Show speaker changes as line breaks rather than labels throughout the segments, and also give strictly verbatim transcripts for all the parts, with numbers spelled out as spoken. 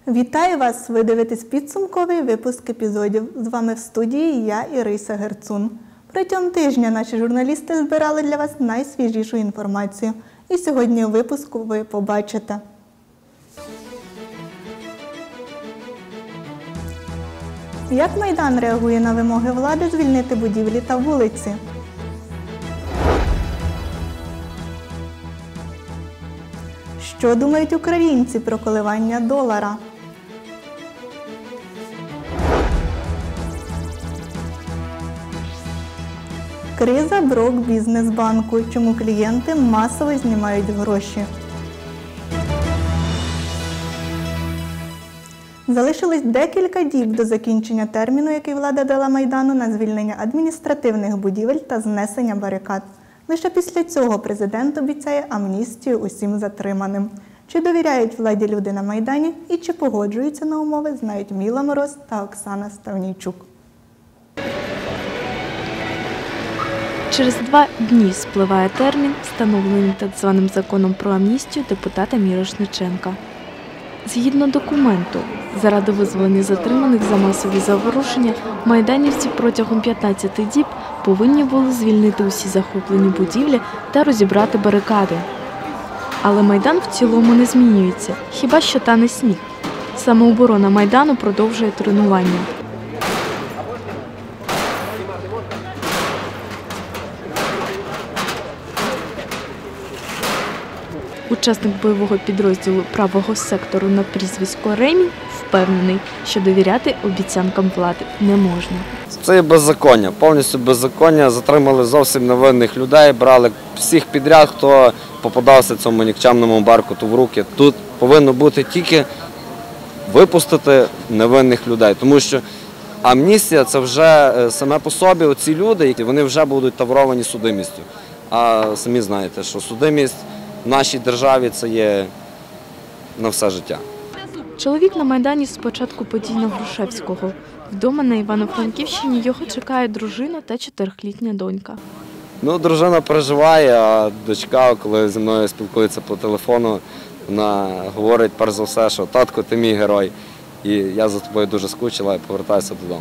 Вітаю вас! Ви дивитесь підсумковий випуск епізодів. З вами в студії я, Іриса Герцун. Протягом тижня наші журналісти збирали для вас найсвіжішу інформацію. І сьогодні у випуску ви побачите. Як Майдан реагує на вимоги влади звільнити будівлі та вулиці? Що думають українці про коливання долара? Криза Брок Бізнесбанку. Чому клієнти масово знімають гроші? Залишилось декілька діб до закінчення терміну, який влада дала Майдану на звільнення адміністративних будівель та знесення барикад. Лише після цього президент обіцяє амністію усім затриманим. Чи довіряють владі люди на Майдані і чи погоджуються на умови, знають Міла Мороз та Оксана Ставнійчук.
Через два дні спливає термін, встановлений так званим законом про амністію депутата Мірошниченка. Згідно документу, заради визволення затриманих за масові заворушення, майданівці протягом п'ятнадцяти діб повинні були звільнити усі захоплені будівлі та розібрати барикади. Але Майдан в цілому не змінюється, хіба що тане сніг. Самооборона Майдану продовжує тренування. Учасник бойового підрозділу правого сектору на прізвисько Ремінь впевнений, що довіряти обіцянкам влади не можна.
Це є беззаконня, повністю беззаконня. Затримали зовсім невинних людей, брали всіх підряд, хто попадався цьому нікчемному Беркуту в руки. Тут повинно бути тільки випустити невинних людей, тому що амністія – це вже саме по собі оці люди, вони вже будуть тавровані судимістю. А самі знаєте, що судимість в нашій державі це є на все життя.
Чоловік на Майдані з початку подій на Грушевського. Вдома на Івано-Франківщині його чекає дружина та чотирилітня донька.
Ну, дружина переживає, а дочка, коли зі мною спілкується по телефону, вона говорить перш за все, що татко, ти мій герой. І я за тобою дуже скучила і повертаюся додому.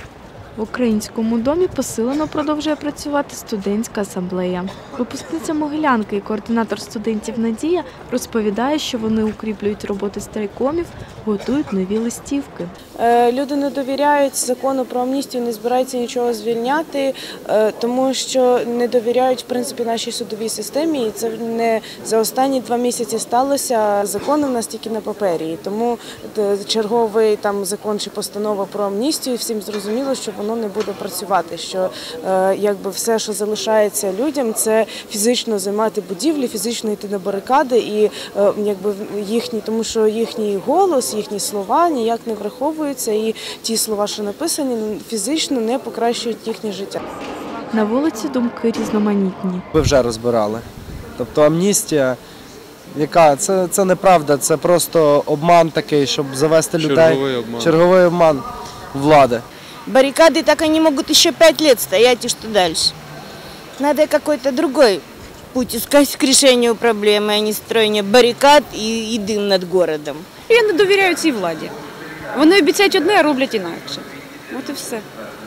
В Українському домі посилено продовжує працювати студентська асамблея. Випускниця Могилянки і координатор студентів Надія розповідає, що вони укріплюють роботи страйкомів, готують нові листівки.
Люди не довіряють закону про амністію, не збираються нічого звільняти, тому що не довіряють в принципі нашій судовій системі. І це не за останні два місяці сталося. Закон у нас тільки на папері. Тому черговий там закон чи постанова про амністію, всім зрозуміло, що воно не буде працювати, що якби все, що залишається людям, це фізично займати будівлі, фізично йти на барикади і якби їхні, тому що їхній голос, їхні слова ніяк не враховуються, і ті слова, що написані, фізично не покращують їхнє життя.
На вулиці думки різноманітні.
Ви вже розбирали. Тобто амністія, яка це, це неправда, це просто обман такий, щоб завести людей.
Черговий обман.
Черговий обман влади.
Баррикады так они могут еще пять лет стоять, и что дальше? Надо какой-то другой путь искать к решению проблемы, а не строение баррикад и, и дым над городом.
Я не довіряю цій владі. Вони обіцяють одне, а роблять інакше. От і все.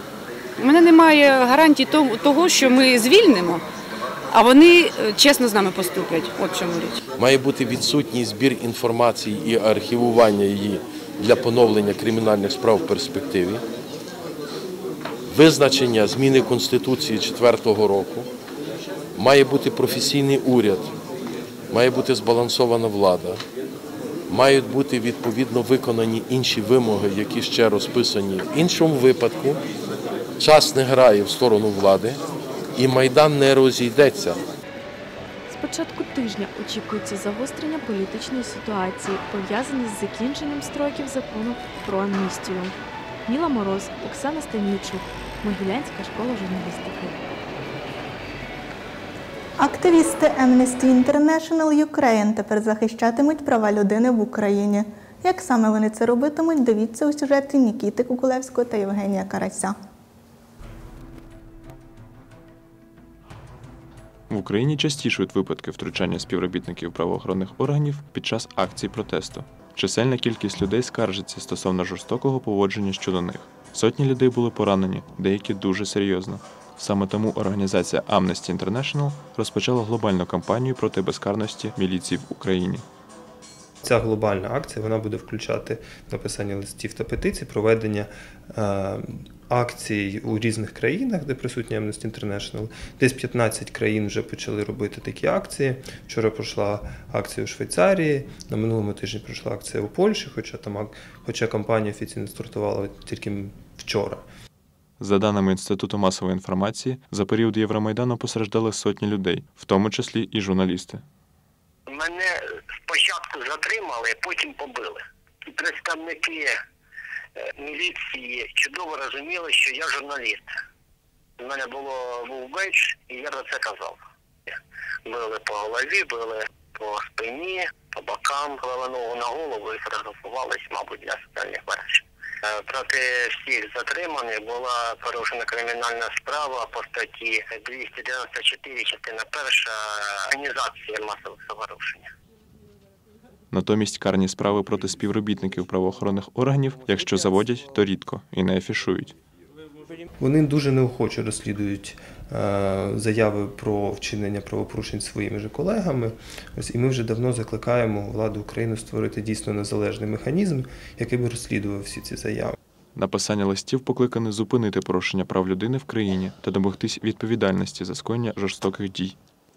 У мене немає гарантій того, що ми звільнимо, а вони чесно з нами поступлять. От в чому річ.
Має бути відсутній збір інформації і архівування її для поновлення кримінальних справ в перспективі. Визначення зміни Конституції четвертого року, має бути професійний уряд, має бути збалансована влада, мають бути відповідно виконані інші вимоги, які ще розписані. В іншому випадку час не грає в сторону влади і Майдан не розійдеться.
З початку тижня очікується загострення політичної ситуації, пов'язані з закінченням строків закону про амністію. Міла Мороз, Оксана Ставнійчук, Могилянська школа журналістики.
Активісти Amnesty International Ukraine тепер захищатимуть права людини в Україні. Як саме вони це робитимуть, дивіться у сюжеті Нікіти Кукулевського та Євгенія Карася.
В Україні частішують випадки втручання співробітників правоохоронних органів під час акцій протесту. Чисельна кількість людей скаржиться стосовно жорстокого поводження щодо них. Сотні людей були поранені, деякі дуже серйозно. Саме тому організація Amnesty International розпочала глобальну кампанію проти безкарності міліції в Україні.
Ця глобальна акція вона буде включати написання листів та петицій, проведення е, акцій у різних країнах, де присутні Amnesty International. Десь п'ятнадцять країн вже почали робити такі акції. Вчора пройшла акція у Швейцарії, на минулому тижні пройшла акція у Польщі, хоча там хоча кампанія офіційно стартувала тільки вчора.
За даними Інституту масової інформації, за період Євромайдану постраждали сотні людей, в тому числі і журналісти.
Мене спочатку затримали, потім побили. І представники міліції чудово розуміли, що я журналіст. У мене було, був бейдж, і я про це казав. Били по голові, били по спині, по бокам, клали ногу на голову і фотографувались, мабуть, для соціальних мереж. Проти всіх затриманих була порушена кримінальна справа по статті двісті дев'яносто чотири, частина перша, організація масових заворушень.
Натомість карні справи проти співробітників правоохоронних органів, якщо заводять, то рідко і не афішують.
Вони дуже неохоче розслідують е, заяви про вчинення правопорушень своїми ж колегами. Ось, і ми вже давно закликаємо владу України створити дійсно незалежний механізм, який би розслідував всі ці заяви.
Написання листів покликане зупинити порушення прав людини в країні та домогтись відповідальності за скоєння жорстоких дій.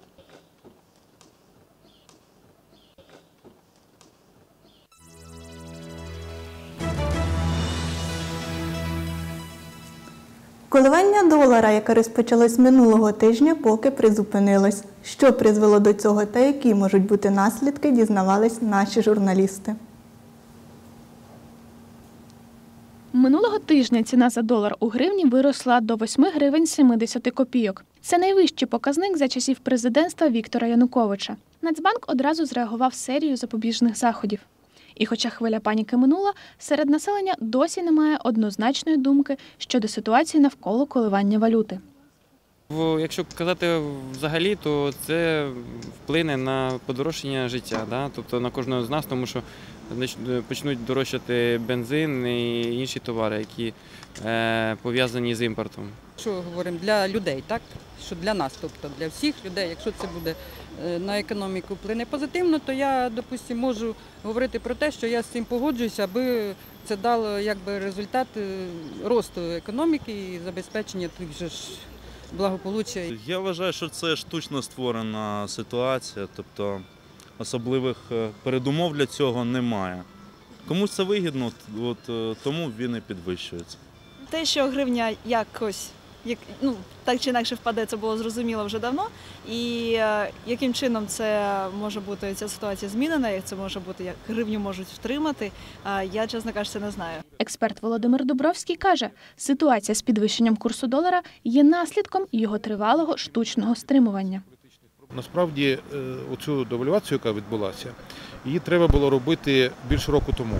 Коливання долара, яке розпочалось минулого тижня, поки призупинилось. Що призвело до цього та які можуть бути наслідки, дізнавались наші журналісти.
Минулого тижня ціна за долар у гривні виросла до восьми гривень сімдесят копійок. Це найвищий показник за часів президентства Віктора Януковича. Нацбанк одразу зреагував серією запобіжних заходів. І хоча хвиля паніки минула, серед населення досі немає однозначної думки щодо ситуації навколо коливання валюти.
Якщо казати взагалі, то це вплине на подорожчання життя, да? Тобто на кожного з нас, тому що почнуть дорожчати бензин і інші товари, які е, пов'язані з імпортом.
Що говоримо для людей, так? Що для нас, тобто для всіх людей, якщо це буде на економіку вплине позитивно, то я, допустимо, можу говорити про те, що я з цим погоджуюся, аби це дало якби результат росту економіки і забезпечення тих же ж благополуччя.
Я вважаю, що це штучно створена ситуація, тобто особливих передумов для цього немає. Комусь це вигідно, от, тому він і підвищується.
Те, що гривня якось як, ну, так чи інакше впаде, це було зрозуміло вже давно. І е, яким чином це може бути ця ситуація змінена, як це може бути, як гривню можуть втримати, е, я, чесно кажучи, не знаю.
Експерт Володимир Дубровський каже, ситуація з підвищенням курсу долара є наслідком його тривалого штучного стримування.
Насправді, оцю девальвацію, яка відбулася, її треба було робити більше року тому.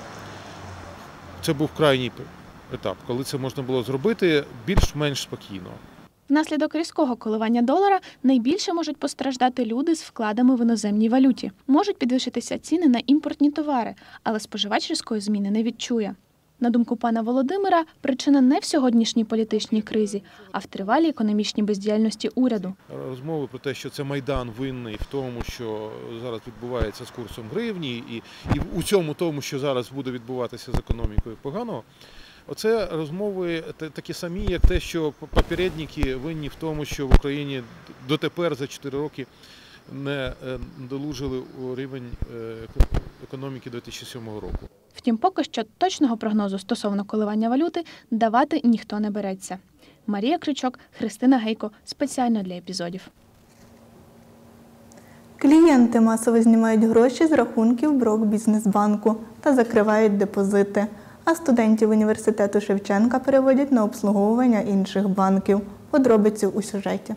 Це був крайній етап, коли це можна було зробити більш-менш спокійно.
Внаслідок різкого коливання долара найбільше можуть постраждати люди з вкладами в іноземній валюті. Можуть підвищитися ціни на імпортні товари, але споживач різкої зміни не відчує. На думку пана Володимира, причина не в сьогоднішній політичній кризі, а в тривалій економічній бездіяльності уряду.
Розмови про те, що це Майдан винний в тому, що зараз відбувається з курсом гривні, і, і у цьому тому, що зараз буде відбуватися з економікою погано, оце розмови такі самі, як те, що попередники винні в тому, що в Україні дотепер за чотири роки не долужили рівень економіки дві тисячі сьомого року.
Втім, поки що точного прогнозу стосовно коливання валюти давати ніхто не береться. Марія Кричок, Христина Гейко. Спеціально для епізодів.
Клієнти масово знімають гроші з рахунків Брок-Бізнесбанку та закривають депозити. А студентів університету Шевченка переводять на обслуговування інших банків. Подробиці у сюжеті.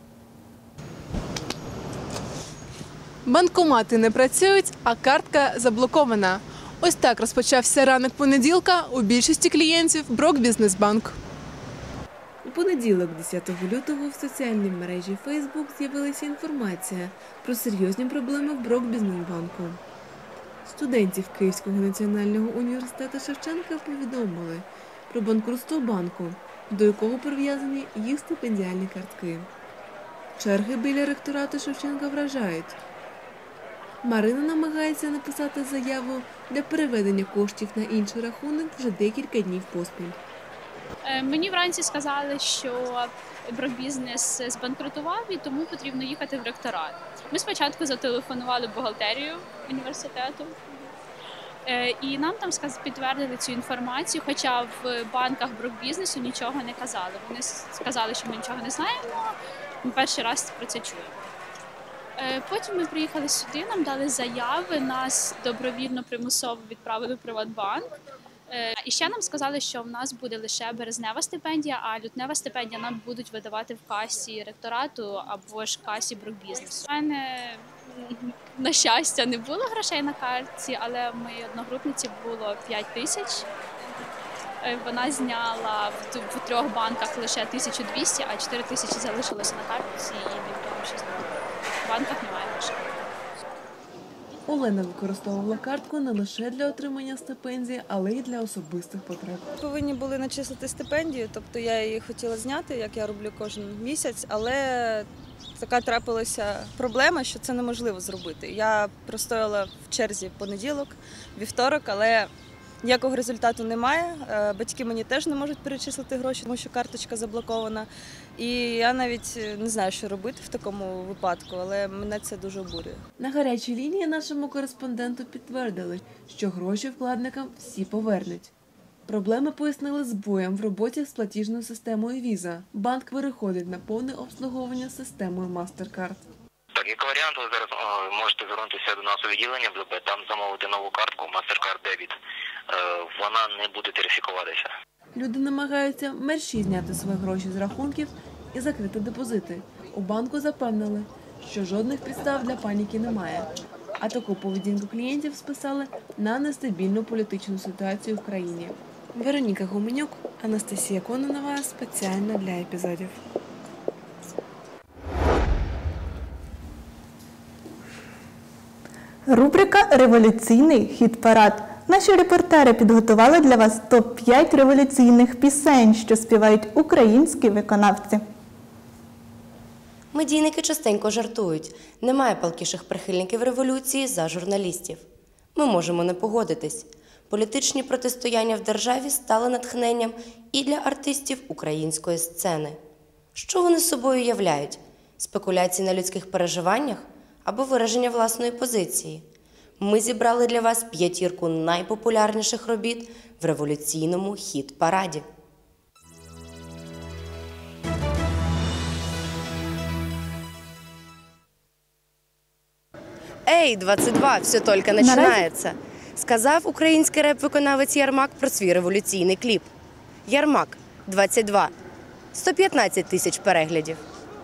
Банкомати не працюють, а картка заблокована. Ось так розпочався ранок понеділка у більшості клієнтів Брок-Бізнесбанк.
У понеділок, десятого лютого, в соціальній мережі Facebook з'явилася інформація про серйозні проблеми в Брок-Бізнесбанку. Студентів Київського національного університету Шевченка повідомили про банкрутство банку, до якого прив'язані їх стипендіальні картки. Черги біля ректорату Шевченка вражають. Марина намагається написати заяву для переведення коштів на інший рахунок вже декілька днів поспіль.
Мені вранці сказали, що Брокбізнес збанкрутував і тому потрібно їхати в ректорат. Ми спочатку зателефонували в бухгалтерію університету і нам там підтвердили цю інформацію, хоча в банках Брокбізнесу нічого не казали. Вони сказали, що ми нічого не знаємо, ми перший раз про це чуємо. Потім ми приїхали сюди, нам дали заяви, нас добровільно примусово відправили в Приватбанк. І ще нам сказали, що в нас буде лише березнева стипендія, а лютнева стипендія нам будуть видавати в касі ректорату або ж касі Брокбізнесу. У мене, на щастя, не було грошей на картці, але в моїй одногрупниці було п'ять тисяч. Вона зняла в, в трьох банках лише тисячу двісті, а чотири тисячі залишилося на картці і відомо, що в банках немає грошей.
Олена використовувала картку не лише для отримання стипендії, але й для особистих потреб.
Повинні були начислити стипендію, тобто я її хотіла зняти, як я роблю кожен місяць, але така трапилася проблема, що це неможливо зробити. Я простояла в черзі в понеділок, вівторок, але ніякого результату немає. Батьки мені теж не можуть перечислити гроші, тому що карточка заблокована. І я навіть не знаю, що робити в такому випадку, але мене це дуже обурює.
На гарячій лінії нашому кореспонденту підтвердили, що гроші вкладникам всі повернуть. Проблеми пояснили збоєм в роботі з платіжною системою Visa. Банк переходить на повне обслуговування системою MasterCard.
Так, як варіант, ви зараз о, можете звернутися до нас у відділення, там замовити нову картку MasterCard Debit. Е, вона не буде верифікуватися.
Люди намагаються мерщій зняти свої гроші з рахунків і закрити депозити. У банку запевнили, що жодних підстав для паніки немає. А таку поведінку клієнтів списали на нестабільну політичну ситуацію в країні. Вероніка Гуменюк, Анастасія Кононова спеціально для епізодів.
Рубрика «Революційний хіт-парад». Наші репортери підготували для вас топ п'ять революційних пісень, що співають українські виконавці.
Медійники частенько жартують. Немає палкіших прихильників революції за журналістів. Ми можемо не погодитись. Політичні протистояння в державі стали натхненням і для артистів української сцени. Що вони собою являють? Спекуляції на людських переживаннях або вираження власної позиції? Ми зібрали для вас п'ятірку найпопулярніших робіт в революційному хіт-параді. Ей, двадцять два, все тільки починається. Сказав український реп-виконавець Ярмак про свій революційний кліп. Ярмак, двадцять два, сто п'ятнадцять тисяч переглядів.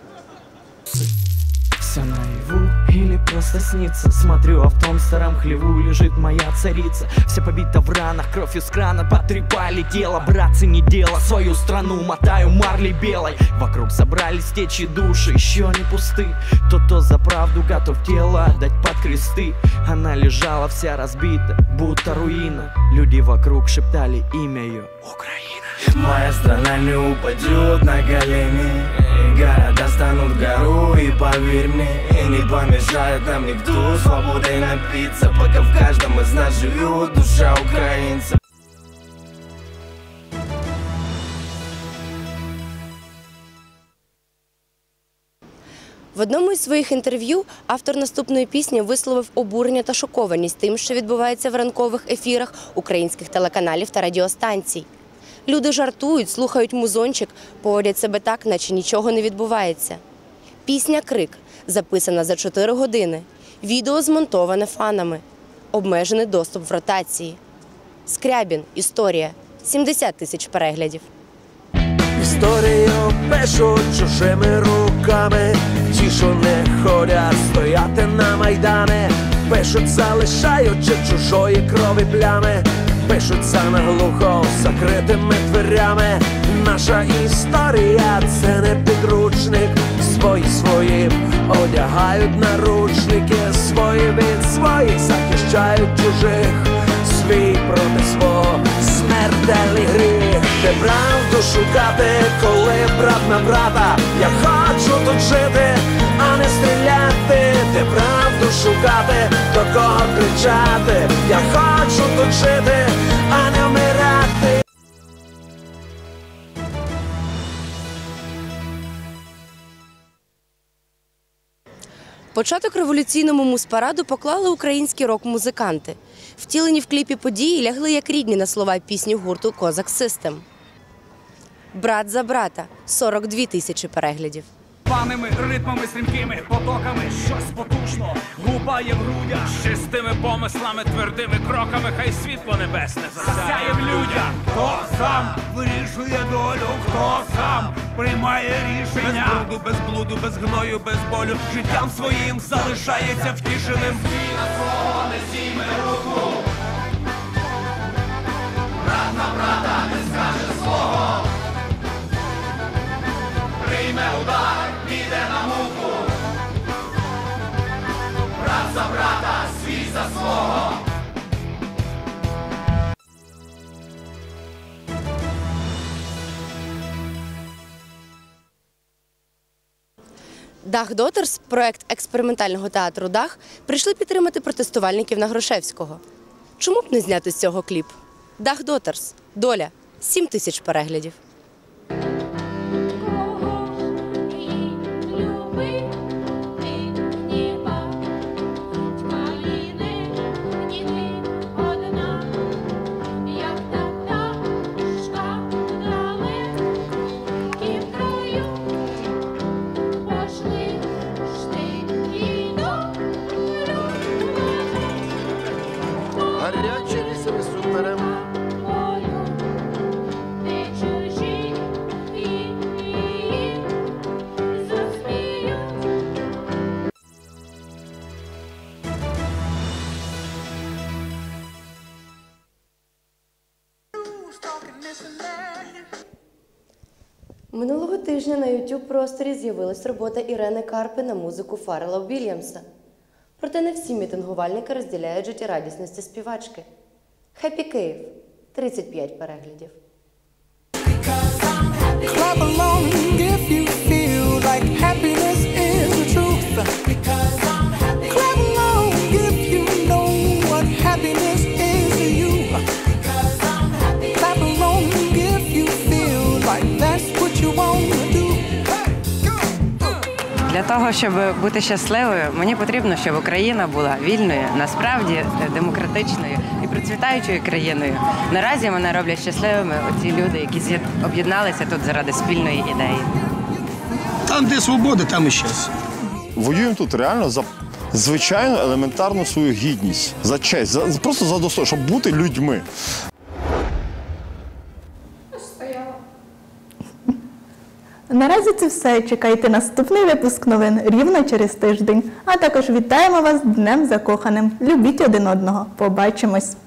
Все наяву или просто снится? Смотрю, а в том старом хлеву лежит моя царица. Вся побита в ранах, кровь из крана потрепали тело. Братцы, не дело, свою страну мотаю марлей белой. Вокруг собрались течи души, еще не пусты. Кто-то за правду готов тело отдать под кресты. Она лежала вся разбита, будто руина. Люди вокруг шептали имя ее Украина.
Моя страна не упадет на колени. Города станут гору, и поверь мне, не помешает нам никто свободой напиться, пока в каждом из нас живет душа украинца.
В одному із своїх інтерв'ю автор наступної пісні висловив обурення та шокованість тим, що відбувається в ранкових ефірах українських телеканалів та радіостанцій. Люди жартують, слухають музончик, поводять себе так, наче нічого не відбувається. Пісня «Крик» записана за чотири години. Відео змонтоване фанами. Обмежений доступ в ротації. Скрябін. Історія. сімдесят тисяч переглядів.
Історію пишуть чужими руками. Ті, що не ходять стояти на майдани. Пишуть, залишаючи чужої крові плями. Пишуть за наглухо закритими дверями. Наша історія – це не підручник. Свої свої одягають наручники. Свої від своїх захищають проти чужих, свій проти свого, смертельний гріх. Де правду шукати, коли брат на брата? Я хочу тут жити, а не стріляти. Де правду шукати, до кого кричати? Я хочу тут жити, а не вмирати.
Початок революційному муз-параду поклали українські рок-музиканти. Втілені в кліпі події лягли як рідні на слова пісні гурту «Козак Систем». «Брат за брата» – сорок дві тисячі переглядів.
Паними ритмами, стрімкими потоками, щось потужно гупає в грудях. Чистими помислами, твердими кроками, хай світло небесне засяє в людях. Хто сам вирішує долю, хто сам приймає рішення. Без бруду, без блуду, без гною, без болю, життям своїм залишається втішеним. Зміна свого не зійме руку, брат на брата не скаже свого. Прийме удар, піде на муку, брат за брата, свій за свого.
«Дах Дотерс» – проект експериментального театру «Дах» прийшли підтримати протестувальників на Грушевського. Чому б не зняти з цього кліп? «Дах Дотерс» – доля – сім тисяч переглядів.
Гарячі лісові суперем.
Минулого тижня на ютуб-просторі з'явилась робота Ірени Карпи на музику Фаррела Вільямса. Проте не всі мітингувальники розділяють життєрадісності співачки. «Хеппі Київ» – тридцять п'ять переглядів.
Clap along if you feel like happiness is the truth. Clap along if you know what happiness is to you. Clap along if you feel like that's what you want to do.
Для того, щоб бути щасливою, мені потрібно, щоб Україна була вільною, насправді демократичною і процвітаючою країною. Наразі мене роблять щасливими оці люди, які об'єдналися тут заради спільної ідеї.
Там, де свобода, там і щастя.
Воюємо тут реально за звичайну елементарну свою гідність, за честь, за, просто за достойно, щоб бути людьми.
Наразі це все. Чекайте наступний випуск новин рівно через тиждень. А також вітаємо вас з Днем Закоханим. Любіть один одного. Побачимось!